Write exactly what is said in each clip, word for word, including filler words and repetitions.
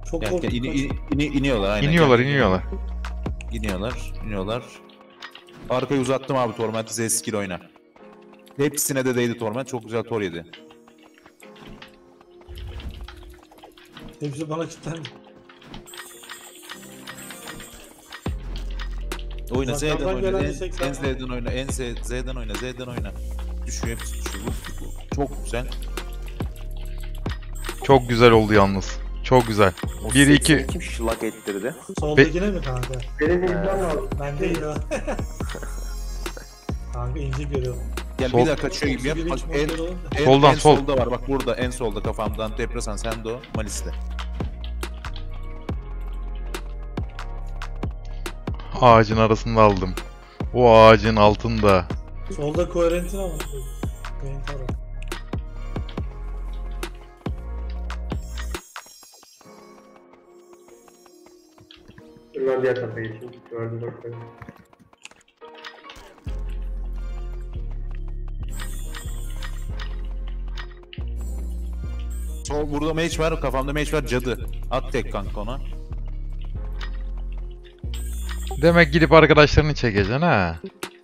Çok Gel, gel, korktum. ini, ini, ini, iniyorlar aynen. İniyorlar, Gel, gel. iniyorlar. İniyorlar, iniyorlar. Arkayı uzattım abi, Torment'i Z skill oyna. Hepsine de değdi Torment, çok güzel tor yedi. Hepsi bana kilitlendi. Oyna Z'den Uzaklardan oyna, gelen en, seksen en Z'den oyna, en Z, Z'den oyna, Z'den oyna. Düşüyor, hepsi düşüyor. Çok güzel. Çok güzel oldu yalnız. Çok güzel. O bir iki. sekseni kim şılak ettirdi? Soldakine mi kanka? Benim imkan lazım. Ben değil ha. Kanka ince görüyorum. Gel Sol- bir daha kaçıyor gibi yap. Otuz bir Bak, hiç en, model olur mu? en, Soldan, en sol. solda var, bak burada en solda kafamdan. Depresan Sendo, Malis'te. Ağacın arasında aldım. O ağacın altında. Solda Coherentin ama. Coherent'e bak. Dur ben diğer tarafa geçeyim. Gördüm bak. Sol burada mage var, kafamda mage var, cadı. At tek kanka ona. Demek gidip arkadaşlarını çekeceksin ha.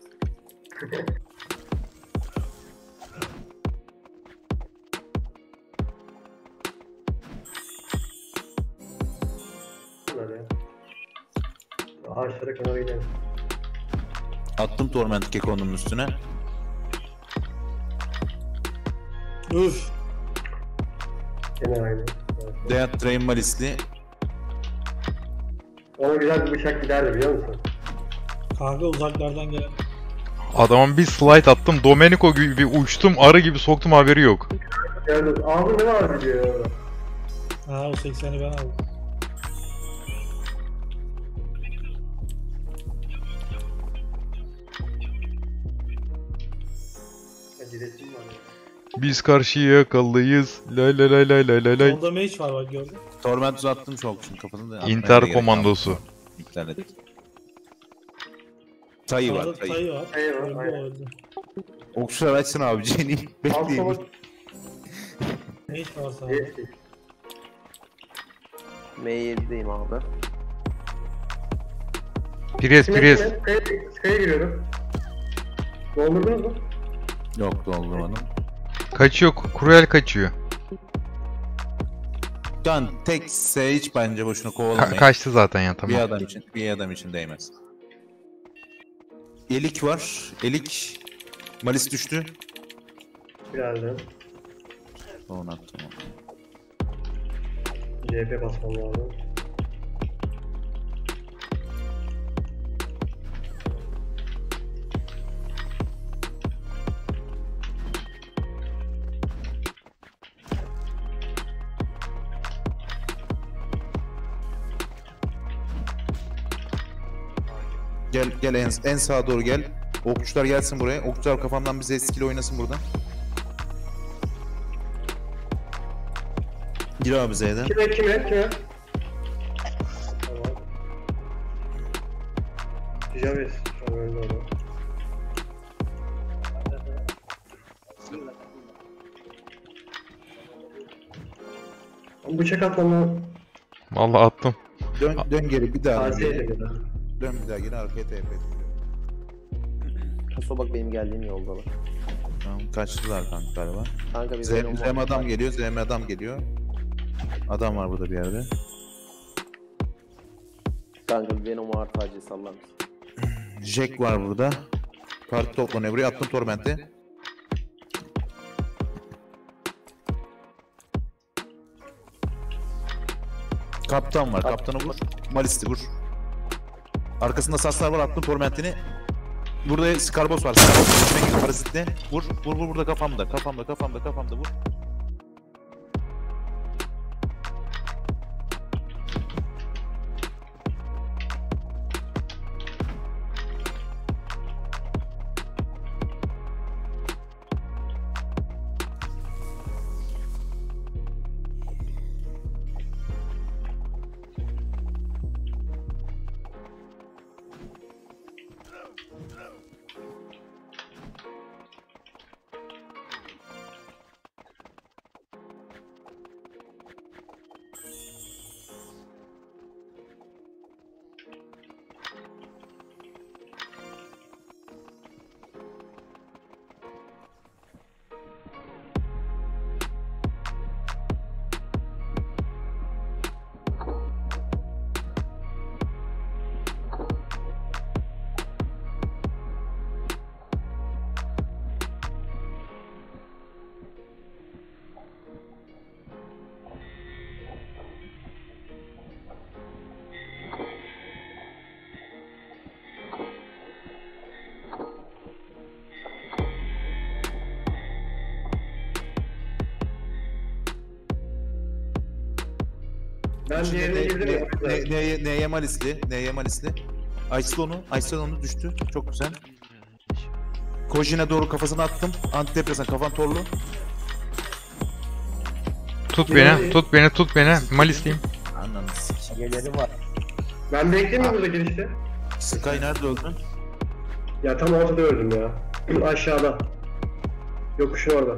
Bunlar ya. Ağaçlara kadar gidelim. Attım Torment Keko'nun üstüne. Üf. Gene aynı. Evet. Death Train Malis'li. Ona güzel bir bıçak giderdi biliyor musun? Kanka uzaklardan gelen. Adamın bir slide attım. Domenico gibi uçtum. Arı gibi soktum, haberi yok. Gördüm. Abi ne var diyor orada. Ha o sekseni ben aldım. Ya gidesim var ya. Biz karşıya yakallıyız. Lay lay lay lay lay lay lay. Solda mage var bak gördün. Torment uzattım çok şimdi kafasında. atmaya da İntihar gerek komandosu. kalmadı. İptal et. Tayı var, Sağda tayı. tayı var. Tayı var, Öldü, aynen. öldü. Okçular açsın abi, Jenny. Alt sola Bekleyin. Mage var sağda. geçti. M yedi'deyim abi. Pires pires. Kaya, kaya giriyorum. Doldurdunuz mu? Yok, doldurmadım. Kaçıyor. Cruel kaçıyor. Can tek Sage bence boşuna Ka- kovalamayın. kaçtı zaten ya, Bir tamam. adam için, bir adam için değmez. Elik var. Elik. Malis düştü. Birazdan. Onu attım. onu. C P basmam lazım. Gel gel en, en sağa doğru gel. Okçular gelsin buraya. Okçular kafamdan bize skill oynasın buradan. Gir abi Z'den. Kime kime kime? Tamam. Javis. Tamam öyle oldu. Bıçak atmamı Vallahi attım. Dön, dön geri bir daha dön tavsiye geri. ederim. Dön bir daha geri arkaya T P. Kaso bak benim geldiğim yoldalar. Tamam, kaçtılar kanka galiba. Kanka biz Zem, Zem adam geliyor, Zem adam geliyor. Adam var burada bir yerde. Kanka bir Venom artı acı sallar mısın? Jack var burada. Parti toplanıyor. Buraya attım Torment'i. Kaptan var. Kaptanı vur. Malis'i vur. Arkasında saslar var. Attım Torment'ini. Burada Skarbos var. Skarbos içine giriyor parazitli. Vur. Vur vur burada kafamda. Kafamda kafamda kafamda vur. Ben İçinde diğerine ne- girdim. ne- ne- Neye neye malisli? Neye malisli? Açtı onu. Açtı onu düştü. Çok güzel. Kojin'e doğru kafasını attım. Antidepresan kafan torlu. Tut beni, tut beni, tut beni. Malisliyim. Ananı sikeyim. Geleri var. Ben bekleyeyim mi burada girişte? Sky nerede öldün? Ya tam ortada öldüm ya. Aşağıda. Yokuşun orada.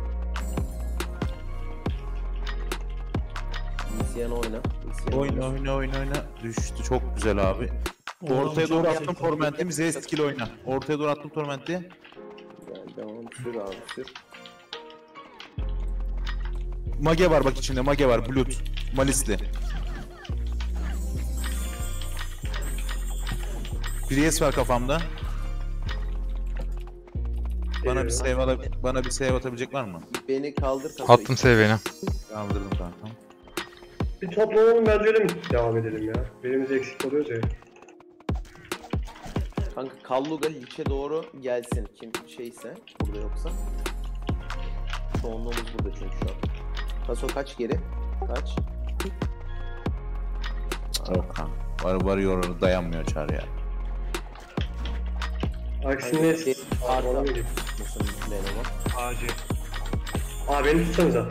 İsyan oyna. İsyan Oyna oyna oyna oyna. Düştü. Çok güzel abi. Ortaya doğru attım tormenti. Bize skill oyna. Ortaya doğru attım tormenti. Gel devam sür abi sür. Mage var bak içinde. Mage var. Blood. Malisli. Priest var kafamda. Bana bir save ala- bana bir save atabilecek var mı? Beni kaldır kafayı. Attım seveni. Kaldırdım kankam. Bir toplanalım bence öyle mi devam edelim ya? Birimiz eksik oluyoruz ya. Kanka Kalluga Lich'e doğru gelsin. Kim şeyse burada yoksa. Çoğunluğumuz burada çünkü şu an. Paso kaç geri? Kaç? Yok kanka. Var varıyor dayanmıyor çağır ya. Aksine Şey, Arda Arda. mı gidip? Nasıl Venom'a? Acil. Aa beni tutsanıza.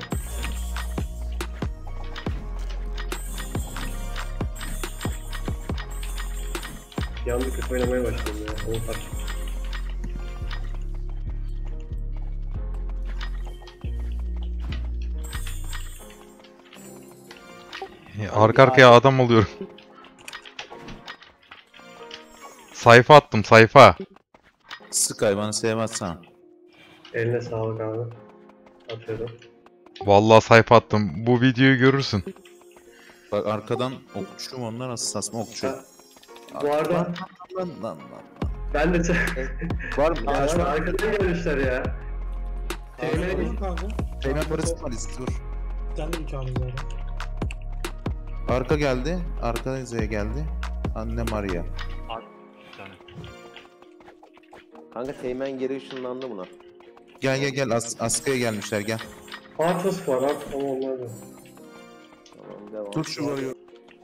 Yandı kötü oynamaya başladım ya. Onu fark ettim. Arka arkaya adam oluyorum. Sayfa attım, sayfa. Sky bana save atsana. Eline sağlık abi. Atıyorum. Vallahi sayfa attım. Bu videoyu görürsün. Bak arkadan okçuyum onlar nasıl sasma okçu. Ha, Bu arada Lan lan lan lan. ben de... Var mı? Ya Ya lan arkadan gelmişler ya. Teğmen'e Kanka, kanka. Teğmen parası malisti dur. Sen de bir çağırız zaten. Arka geldi. Arka Z'ye geldi. Anne Maria. Kanka Teğmen geri ışınlandı buna. Gel gel gel As Aska'ya gelmişler gel. Arthas var abi ama onlar da. Tamam devam. Tut şu varıyor.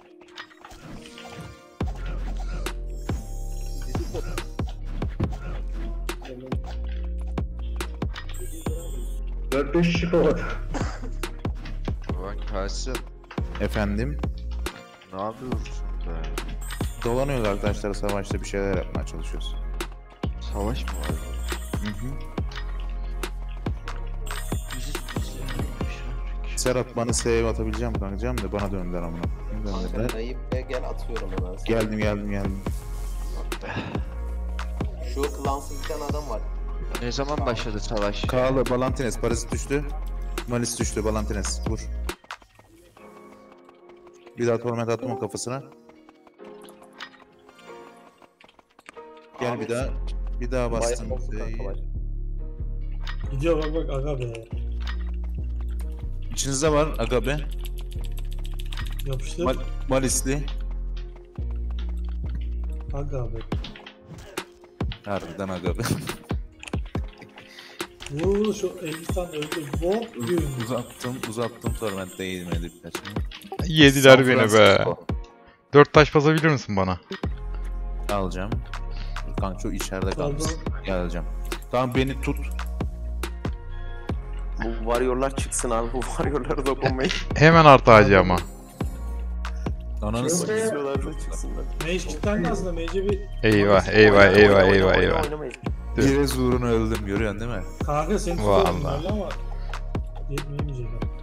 dört beş kişi kovaladı. Bak Tahsin, Efendim. ne yapıyorsun be? Dolanıyoruz arkadaşlar savaşta bir şeyler yapmaya çalışıyoruz. Savaş mı var? Hı hı. Serhat bana save atabileceğim kankacığım da bana döndüler ama. Döndüler. Kanka Naip'e gel atıyorum hemen sana. Geldim geldim geldim. Şu klansız bir tane adam var. Ne zaman başladı savaş? Kağlı Balantines parazit düştü. Malis düştü Balantines vur. Bir daha torment attım o kafasına. Gel Abi, bir daha. Bir daha bastım. Bayağı oldu kanka var. Gidiyor bak bak aga be. İçinizde var Agabe. Yapıştır. Mal Malisli. Aga be. Harbiden Agabe. Vuu şu elli tane öldü. Bok gün. uzattım uzattım tormentte yemedi birkaç. Yediler San beni be. Francisco. Dört taş basabilir misin bana? Alacağım. Kanka çok içeride Tamam. kalmışsın. Geleceğim. Tamam beni tut. Bu warrior'lar çıksın abi. Bu warrior'lara dokunmayın. Hemen artı ağacı ama. Ananı Yok sikeyim. ya. İstiyorlar da çıksınlar. Mage kilitlendi aslında. Mage'e bir... Eyvah eyvah Oyna, eyvah oyna, eyvah oyna, eyvah. oynamayın. Yere uğruna öldüm görüyorsun değil mi? Kanka seni tutuyorum Vallahi. böyle ama... Yetmeyemeyecek.